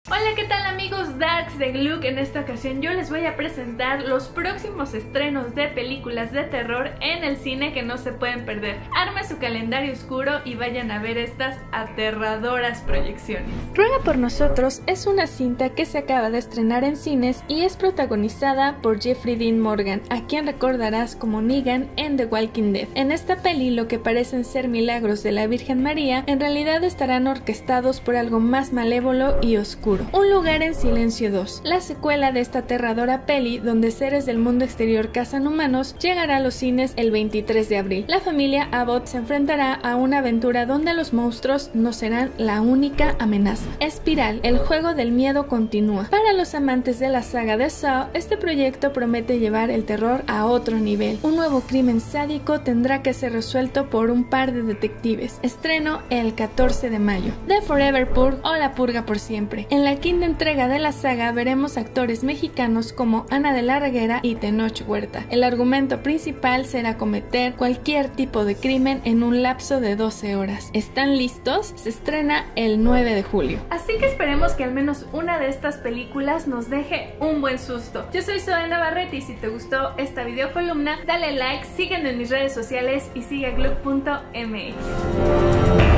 Hola, ¿qué tal amigos Darks de Gluck? En esta ocasión yo les voy a presentar los próximos estrenos de películas de terror en el cine que no se pueden perder. Arme su calendario oscuro y vayan a ver estas aterradoras proyecciones. Ruega por nosotros es una cinta que se acaba de estrenar en cines y es protagonizada por Jeffrey Dean Morgan, a quien recordarás como Negan en The Walking Dead. En esta peli lo que parecen ser milagros de la Virgen María en realidad estarán orquestados por algo más malévolo y oscuro. Un lugar en silencio 2, la secuela de esta aterradora peli donde seres del mundo exterior cazan humanos, llegará a los cines el 23 de abril. La familia Abbott se enfrentará a una aventura donde los monstruos no serán la única amenaza. Espiral, el juego del miedo continúa. Para los amantes de la saga de Saw, este proyecto promete llevar el terror a otro nivel. Un nuevo crimen sádico tendrá que ser resuelto por un par de detectives. Estreno el 14 de mayo. The Forever Purge o La Purga por Siempre. En la quinta entrega de la saga veremos actores mexicanos como Ana de la Reguera y Tenoch Huerta. El argumento principal será cometer cualquier tipo de crimen en un lapso de 12 horas. ¿Están listos? Se estrena el 9 de julio. Así que esperemos que al menos una de estas películas nos deje un buen susto. Yo soy Zoe Navarrete y si te gustó esta videocolumna, dale like, sígueme en mis redes sociales y sigue a Gluck.mx.